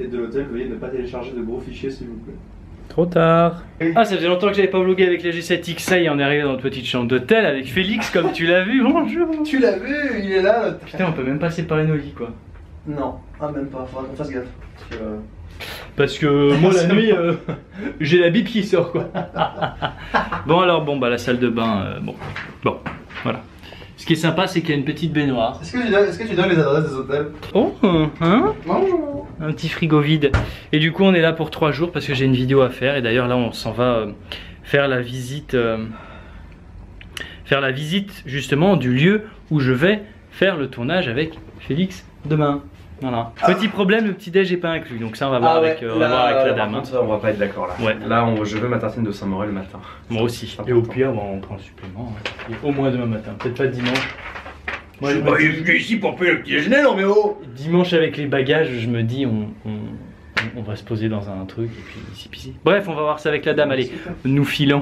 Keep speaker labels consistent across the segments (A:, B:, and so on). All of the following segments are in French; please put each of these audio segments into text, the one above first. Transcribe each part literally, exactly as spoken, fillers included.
A: et de l'hôtel, veuillez ne pas télécharger de gros fichiers s'il vous plaît.
B: Trop tard. Ah, ça faisait longtemps que j'avais pas vlogué avec la G sept X. Ça y est, on est arrivé dans notre petite chambre d'hôtel avec Félix, comme tu l'as vu. Bonjour.
A: Tu l'as vu, il est là. Notre...
B: Putain, on peut même pas séparer nos lits quoi.
A: Non, ah même pas, faudra qu'on fasse gaffe. Parce que, euh...
B: Parce que moi la nuit, euh, j'ai la bip qui sort quoi. Bon alors, bon bah la salle de bain, euh, bon, bon, voilà. Ce qui est sympa, c'est qu'il y a une petite baignoire.
A: Est-ce que tu donnes, est-ce que tu donnes les adresses des hôtels?
B: Oh, hein?
A: Bonjour.
B: Un petit frigo vide. Et du coup, on est là pour trois jours parce que j'ai une vidéo à faire. Et d'ailleurs, là, on s'en va euh, faire la visite, euh, faire la visite justement du lieu où je vais faire le tournage avec Félix demain. Voilà. Ah. Petit problème, le petit déj n'est pas inclus. Donc ça, on va voir, ah ouais, avec, euh, on va là, voir avec la dame.
A: Contre, hein. On va pas être d'accord là.
B: Ouais.
A: Là, on, je veux ma tartine de Saint-Maurel le matin.
B: Moi aussi. Et au pire, bon, on prend le supplément. Ouais. Au moins demain matin. Peut-être pas dimanche.
A: Moi, je suis pas venu ici pour payer le petit déjeuner, non mais oh.
B: Dimanche avec les bagages, je me dis on, on, on va se poser dans un truc et puis ici puis ici. Bref, on va voir ça avec la dame. Allez, nous filons.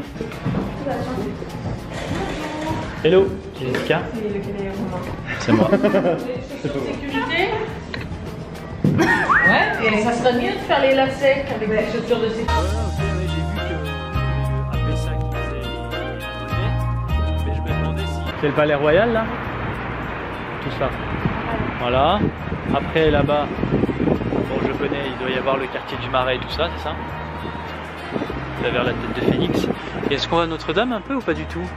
B: Hello, c'est Jessica. C'est moi.
C: Sécurité. Ouais, et ça serait mieux de faire les lacets avec des chaussures de sécurité.
B: J'ai vu que après ça qui faisait les abonnés, mais je me demandais si. C'est le palais royal là? Tout ça. Voilà. Après là-bas, bon je connais, il doit y avoir le quartier du Marais et tout ça, c'est ça? Là vers la tête de Félix. Est-ce qu'on voit Notre-Dame un peu ou pas du tout?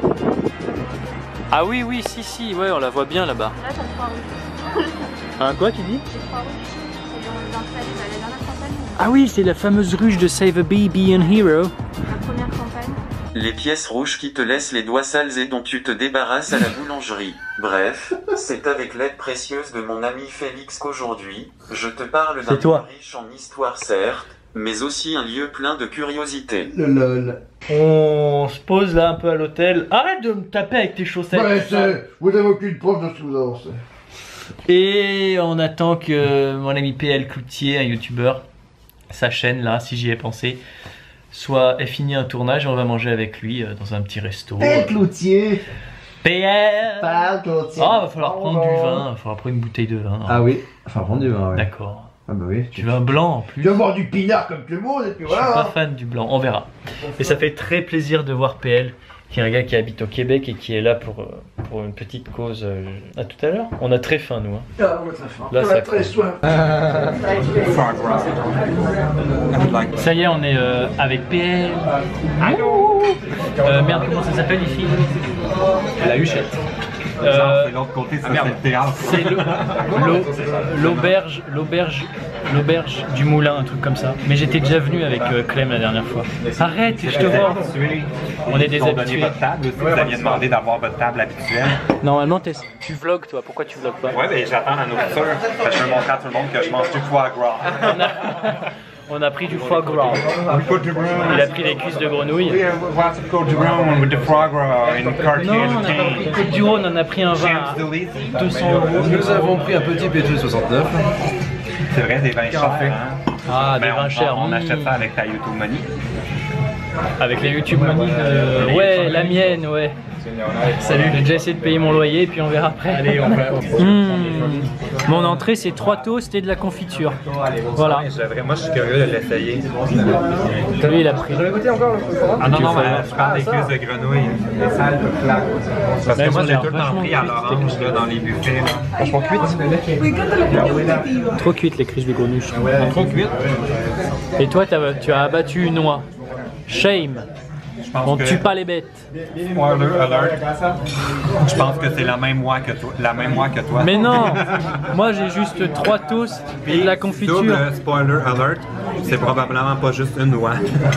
B: Ah oui, oui, si, si, ouais, on la voit bien là-bas.
C: Là, t'as trois rues.
B: Hein, quoi tu dis?
C: J'ai trois rues. C'est dans l'entrée de la dernière campagne.
B: Ah oui, c'est la fameuse ruche de Save a Baby and Hero.
C: La première campagne.
D: Les pièces rouges qui te laissent les doigts sales et dont tu te débarrasses à la boulangerie. Bref, c'est avec l'aide précieuse de mon ami Félix qu'aujourd'hui, je te parle d'un lieu riche en histoire certes, mais aussi un lieu plein de curiosités.
A: Le lol.
B: On se pose là un peu à l'hôtel. Arrête de me taper avec tes chaussettes.
A: Ouais, c'est... Vous n'avez aucune preuve de ce que vous avancez.
B: Et on attend que mon ami P L Cloutier, un youtubeur, sa chaîne là, si j'y ai pensé, soit ait fini un tournage et on va manger avec lui euh, dans un petit resto.
A: P L Cloutier.
B: P L.
A: P L Cloutier.
B: Ah, va falloir prendre du vin, va falloir prendre une bouteille de vin. Hein.
A: Ah oui, enfin prendre du vin, ouais.
B: D'accord.
A: Ah bah oui.
B: Tu veux un blanc en plus?
A: Tu veux boire du pinard comme tout le monde et puis voilà.
B: Je suis pas fan du blanc, on verra. Et ça fait très plaisir de voir P L, qui est un gars qui habite au Québec et qui est là pour, pour une petite cause. À tout à l'heure. On a très faim nous. Hein.
A: Ah, on a très faim.
B: Là,
A: on
B: ça
A: a très soif.
B: Ça y est, on est euh, avec P L. Allô euh, Merde, comment ça s'appelle ici?
E: La Huchette.
B: Euh,
E: c'est l'autre côté, ça
B: ah,
E: c'est le théâtre.
B: C'est l'auberge, l'auberge, l'auberge du moulin, un truc comme ça. Mais j'étais déjà venu avec euh, Clem la dernière fois. Arrête, je te vois. On est des habitués.
E: Votre table aussi, vous aviez demandé d'avoir votre table habituelle.
B: Normalement, tu vlogs toi. Pourquoi tu vlogs pas?
E: Ouais, mais j'attends la nourriture. Je veux montrer à tout le monde que je mange du foie gras.
B: On a, on a pris du foie gras. Il a pris les cuisses de grenouille.
E: Oui, what's it called, du Rhône with the foie gras in Cartier.
B: Non, on n'a pas pris Côte du Rhône, on a pris un vin à deux cents euros.
A: Nous avons pris un petit P deux soixante-neuf.
E: C'est vrai, des vins chers. Hein?
B: Ah, des
E: ben,
B: vins
E: on,
B: chers.
E: On
B: mmh.
E: achète ça avec ta YouTube Money.
B: Avec la YouTube Money de... Ouais, la mienne, ouais. Salut, j'ai déjà essayé de payer mon loyer et puis on verra après. Allez, on va. Mmh. Mon entrée, c'est trois toasts et de la confiture. Voilà.
E: Moi, je suis curieux de l'essayer.
B: Lui, il a pris.
A: Vous avez goûté encore le
E: Ah non, non, mais je parle des cuisses de grenouille. Les salles de flaque. Parce que moi, j'ai tout le temps pris à l'orange dans les buffets.
A: Franchement cuite.
B: Trop cuite les cuisses de grenouille.
E: Trop cuite.
B: Et toi, as, tu as abattu une noix. Shame. On tue pas les bêtes.
E: Spoiler alert. Je pense que c'est la même moi que toi. La même moi que toi.
B: Mais non. Moi j'ai juste trois toasts et de la confiture.
E: Double spoiler alert. C'est probablement pas juste une noix.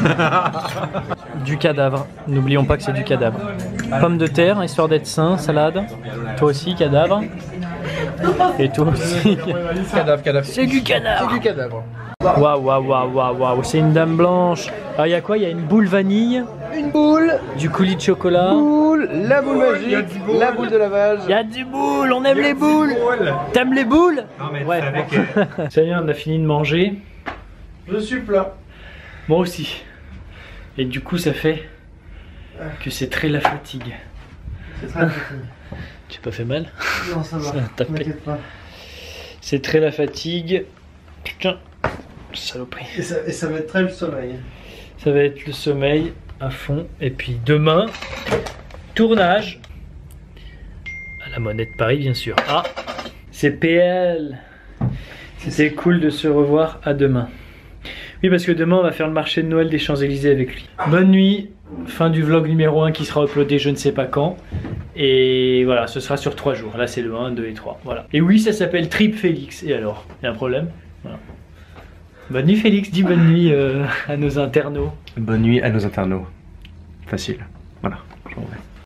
B: Du cadavre. N'oublions pas que c'est du cadavre. Pommes de terre, histoire d'être sain, salade. Toi aussi cadavre. Et toi aussi.
A: Cadavre, cadavre.
B: C'est du cadavre.
A: C'est du cadavre.
B: Waouh, waouh, waouh, waouh, waouh. C'est une dame blanche. Alors il y a quoi? Il y a une boule vanille.
A: Une boule.
B: Du coulis de chocolat.
A: Boule. La boule magique. La boule de lavage.
B: Il y a du boule. On aime les boules. T'aimes les boules?
E: Non mais
B: ouais.
E: tu savais que...
B: Ça y est, on a fini de manger.
A: Je suis plat.
B: Moi aussi. Et du coup ça fait que c'est très la fatigue.
A: C'est très la fatigue.
B: Tu as pas fait mal?
A: Non, ça va.
B: Ça
A: T'inquiète pas.
B: C'est très la fatigue. Putain. Saloperie.
F: Et ça, et ça va être très le sommeil.
B: Ça va être le sommeil à fond. Et puis demain, tournage à la Monnaie de Paris, bien sûr. Ah, c'est P L. C'était cool de se revoir. À demain. Oui, parce que demain, on va faire le marché de Noël des Champs-Élysées avec lui. Bonne nuit. Fin du vlog numéro un qui sera uploadé je ne sais pas quand. Et voilà, ce sera sur trois jours. Là, c'est le un, deux et trois. Voilà. Et oui, ça s'appelle Trip Félix. Et alors, il y a un problème? Voilà. Bonne nuit Félix, dis bonne nuit euh, à nos internautes.
F: Bonne nuit à nos internautes. Facile. Voilà, je vous remercie.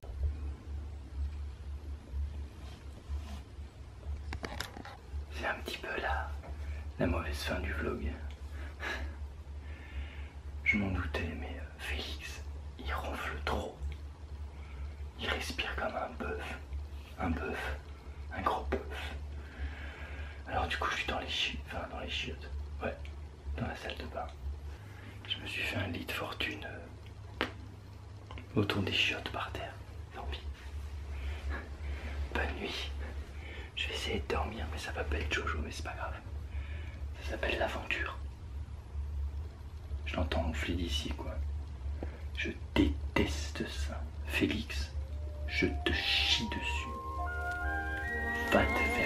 B: C'est un petit peu la, la mauvaise fin du vlog. Je m'en doutais, mais euh, Félix, il ronfle trop. Il respire comme un bœuf. Un bœuf. Un gros bœuf. Alors du coup, je suis dans les chiottes. Enfin, dans les chiottes. Ouais. Dans la salle de bain. Je me suis fait un lit de fortune euh, autour des chiottes par terre. Tant pis. Bonne nuit. Je vais essayer de dormir, mais ça va pas être Jojo, mais c'est pas grave. Ça s'appelle l'aventure. Je l'entends gonfler d'ici, quoi. Je déteste ça. Félix, je te chie dessus. Va te faire.